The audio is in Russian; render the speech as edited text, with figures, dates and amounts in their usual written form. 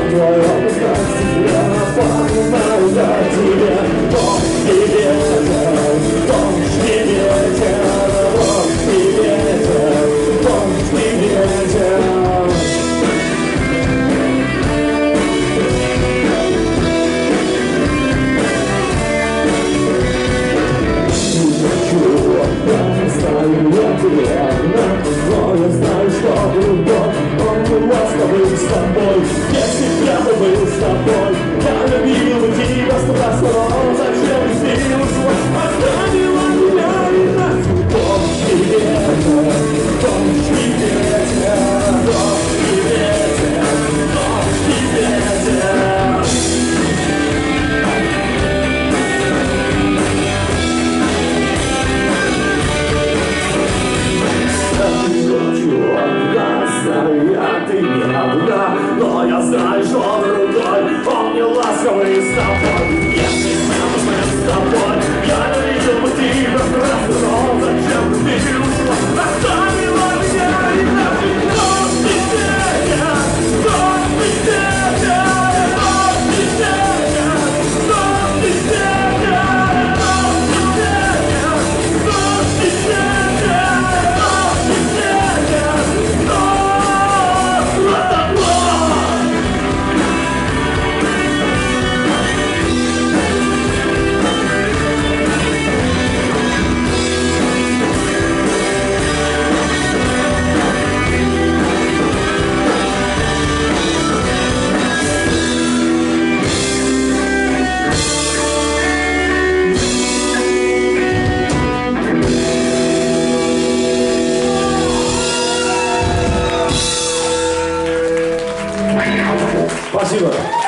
вдвоем искать себя. Понимаю, я тебе дождь и ветер, дождь и ветер, дождь и ветер, дождь и ветер. Но я знаю, что любовь, он был ласковый с тобой. Если прямо был с тобой, я любил бы тебя сто раз, но зачем ты сделал свой? Оставила меня и нас. Дождь и ветер, дождь и ветер, дождь и ветер, дождь и ветер. Я ты не одна, но я знаю, что другой, он не ласковый с тобой. Если мы с тобой, я не видел бы тебя просто, но зачем ты ушла? Оставила меня и нафиг. Дождь и ветер, дождь и ветер, дождь и ветер, дождь и ветер, дождь и ветер, дождь и ветер, дождь и ветер. Спасибо.